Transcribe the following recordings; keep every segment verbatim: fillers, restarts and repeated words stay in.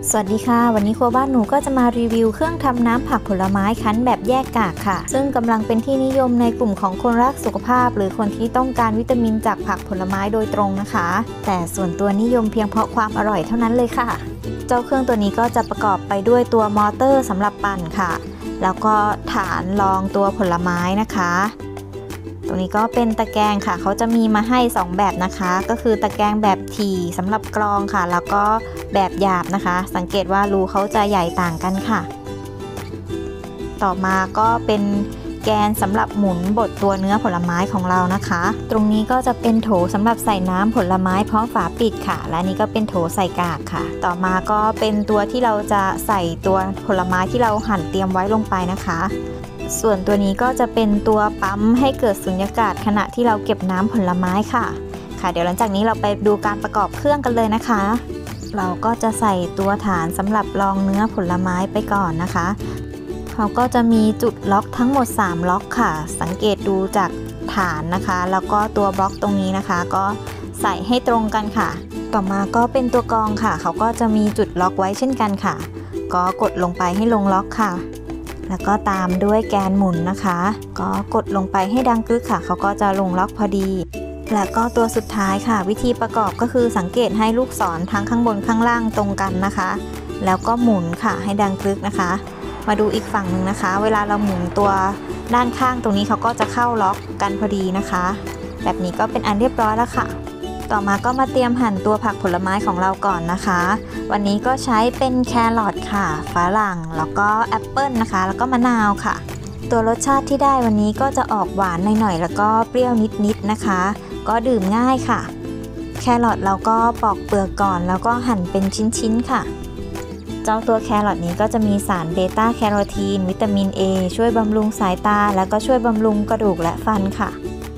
สวัสดีค่ะวันนี้ครัวบ้านหนูก็จะมารีวิวเครื่องทำน้ำผักผลไม้คั้นแบบแยกกากค่ะซึ่งกำลังเป็นที่นิยมในกลุ่มของคนรักสุขภาพหรือคนที่ต้องการวิตามินจากผักผลไม้โดยตรงนะคะแต่ส่วนตัวนิยมเพียงเพราะความอร่อยเท่านั้นเลยค่ะเจ้าเครื่องตัวนี้ก็จะประกอบไปด้วยตัวมอเตอร์สำหรับปั่นค่ะแล้วก็ฐานรองตัวผลไม้นะคะตรงนี้ก็เป็นตะแกรงค่ะเขาจะมีมาให้สองแบบนะคะก็คือตะแกรงแบบถี่สำหรับกรองค่ะแล้วก็แบบหยาบนะคะสังเกตว่ารูเขาจะใหญ่ต่างกันค่ะต่อมาก็เป็นแกนสำหรับหมุนบดตัวเนื้อผลไม้ของเรานะคะตรงนี้ก็จะเป็นโถสำหรับใส่น้ำผลไม้พร้อมฝาปิดค่ะและนี้ก็เป็นโถใส่กากค่ะต่อมาก็เป็นตัวที่เราจะใส่ตัวผลไม้ที่เราหั่นเตรียมไว้ลงไปนะคะส่วนตัวนี้ก็จะเป็นตัวปั๊มให้เกิดสุญญากาศขณะที่เราเก็บน้ำผลไม้ค่ะค่ะเดี๋ยวหลังจากนี้เราไปดูการประกอบเครื่องกันเลยนะคะเราก็จะใส่ตัวฐานสำหรับรองเนื้อผลไม้ไปก่อนนะคะเขาก็จะมีจุดล็อกทั้งหมดสามล็อกค่ะสังเกตดูจากฐานนะคะแล้วก็ตัวบล็อกตรงนี้นะคะก็ใส่ให้ตรงกันค่ะต่อมาก็เป็นตัวกรองค่ะเขาก็จะมีจุดล็อกไว้เช่นกันค่ะก็กดลงไปให้ลงล็อกค่ะแล้วก็ตามด้วยแกนหมุนนะคะก็กดลงไปให้ดังกึกค่ะเขาก็จะลงล็อกพอดีแล้วก็ตัวสุดท้ายค่ะวิธีประกอบก็คือสังเกตให้ลูกศรทั้งข้างบนข้างล่างตรงกันนะคะแล้วก็หมุนค่ะให้ดังกึกนะคะมาดูอีกฝั่งหนึ่งนะคะเวลาเราหมุนตัวด้านข้างตรงนี้เขาก็จะเข้าล็อกกันพอดีนะคะแบบนี้ก็เป็นอันเรียบร้อยแล้วค่ะต่อมาก็มาเตรียมหั่นตัวผักผลไม้ของเราก่อนนะคะวันนี้ก็ใช้เป็นแครอทค่ะฝรั่งแล้วก็แอปเปิลนะคะแล้วก็มะนาวค่ะตัวรสชาติที่ได้วันนี้ก็จะออกหวานหน่อยๆแล้วก็เปรี้ยวนิดๆนะคะก็ดื่มง่ายค่ะแครอทเราก็ปอกเปลือกก่อนแล้วก็หั่นเป็นชิ้นๆค่ะเจ้าตัวแครอทนี้ก็จะมีสารเบต้าแคโรทีนวิตามิน A ช่วยบำรุงสายตาแล้วก็ช่วยบำรุงกระดูกและฟันค่ะ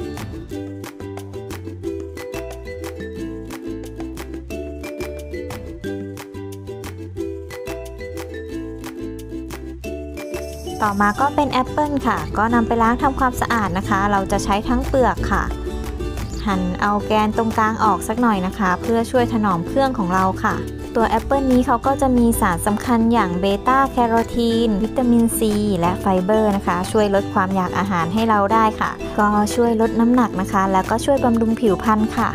ต่อมาก็เป็นแอปเปิลค่ะก็นำไปล้างทำความสะอาดนะคะเราจะใช้ทั้งเปลือกค่ะหั่นเอาแกนตรงกลางออกสักหน่อยนะคะเพื่อช่วยถนอมเครื่องของเราค่ะตัวแอปเปิลนี้เขาก็จะมีสารสำคัญอย่างเบต้าแคโรทีนวิตามินซีและไฟเบอร์นะคะช่วยลดความอยากอาหารให้เราได้ค่ะก็ช่วยลดน้ำหนักนะคะแล้วก็ช่วยบำรุงผิวพรรณค่ะ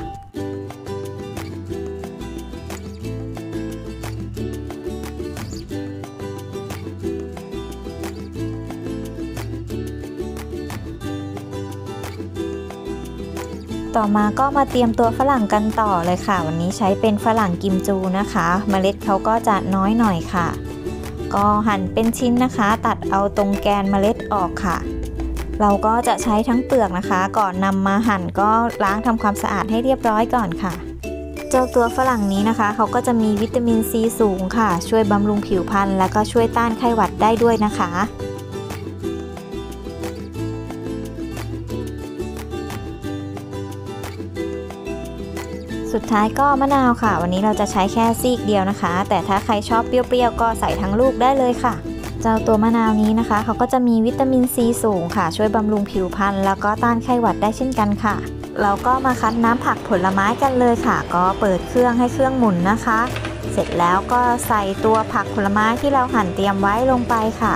ต่อมาก็มาเตรียมตัวฝรั่งกันต่อเลยค่ะวันนี้ใช้เป็นฝรั่งกิมจูนะคะเมล็ดเขาก็จะน้อยหน่อยค่ะก็หั่นเป็นชิ้นนะคะตัดเอาตรงแกนเมล็ดออกค่ะเราก็จะใช้ทั้งเปลือกนะคะก่อนนำมาหั่นก็ล้างทำความสะอาดให้เรียบร้อยก่อนค่ะเจ้าตัวฝรั่งนี้นะคะเขาก็จะมีวิตามินซีสูงค่ะช่วยบำรุงผิวพรรณแล้วก็ช่วยต้านไข้หวัดได้ด้วยนะคะสุดท้ายก็มะนาวค่ะวันนี้เราจะใช้แค่ซีกเดียวนะคะแต่ถ้าใครชอบเปรี้ยวๆก็ใส่ทั้งลูกได้เลยค่ะเจ้าตัวมะนาวนี้นะคะเขาก็จะมีวิตามินซีสูงค่ะช่วยบำรุงผิวพรรณแล้วก็ต้านไข้หวัดได้เช่นกันค่ะเราก็มาคั้นน้ำผักผลไม้กันเลยค่ะก็เปิดเครื่องให้เครื่องหมุนนะคะเสร็จแล้วก็ใส่ตัวผักผลไม้ที่เราหั่นเตรียมไว้ลงไปค่ะ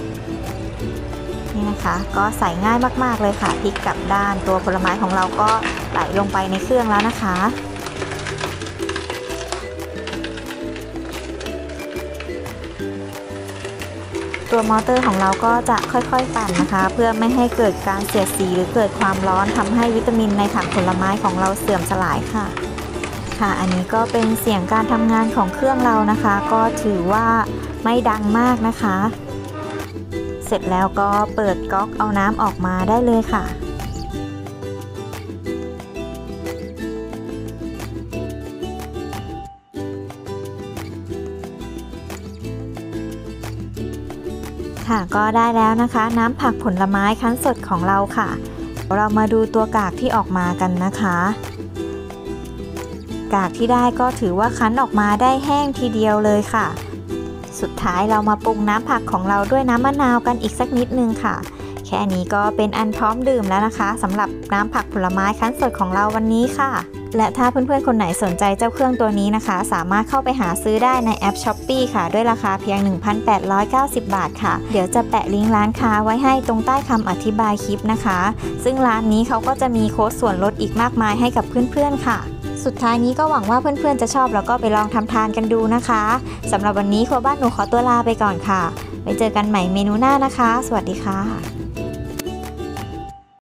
นี่นะคะก็ใส่ง่ายมากๆเลยค่ะพลิกกลับด้านตัวผลไม้ของเราก็ไหลลงไปในเครื่องแล้วนะคะตัวมอเตอร์ของเราก็จะค่อยๆปั่นนะคะเพื่อไม่ให้เกิดการเสียดสีหรือเกิดความร้อนทำให้วิตามินในผักผลไม้ของเราเสื่อมสลายค่ะค่ะอันนี้ก็เป็นเสียงการทำงานของเครื่องเรานะคะก็ถือว่าไม่ดังมากนะคะเสร็จแล้วก็เปิดก๊อกเอาน้ำออกมาได้เลยค่ะค่ะก็ได้แล้วนะคะน้ำผักผลไม้คั้นสดของเราค่ะเรามาดูตัวกากที่ออกมากันนะคะกากที่ได้ก็ถือว่าคั้นออกมาได้แห้งทีเดียวเลยค่ะสุดท้ายเรามาปรุงน้ำผักของเราด้วยน้ำมะนาวกันอีกสักนิดนึงค่ะแค่นี้ก็เป็นอันพร้อมดื่มแล้วนะคะสำหรับน้ำผักผลไม้คั้นสดของเราวันนี้ค่ะและถ้าเพื่อนๆคนไหนสนใจเจ้าเครื่องตัวนี้นะคะสามารถเข้าไปหาซื้อได้ในแอป ช้อปปี้ ค่ะด้วยราคาเพียง หนึ่งพันแปดร้อยเก้าสิบ บาทค่ะเดี๋ยวจะแปะลิงก์ร้านค้าไว้ให้ตรงใต้คำอธิบายคลิปนะคะซึ่งร้านนี้เขาก็จะมีโค้ดส่วนลดอีกมากมายให้กับเพื่อนๆค่ะสุดท้ายนี้ก็หวังว่าเพื่อนๆจะชอบแล้วก็ไปลองทำทานกันดูนะคะสำหรับวันนี้ครัวบ้านหนูขอตัวลาไปก่อนค่ะไว้เจอกันใหม่เมนูหน้านะคะสวัสดีค่ะ